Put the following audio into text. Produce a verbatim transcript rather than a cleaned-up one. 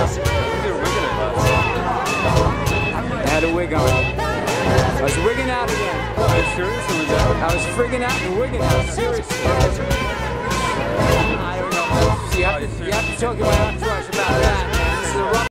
I had a wig on. I was wigging out again. Are you serious? Or was that? I was frigging out and wigging out. Seriously. I don't know. You have to, you have to talk to my entourage about that. This is a rough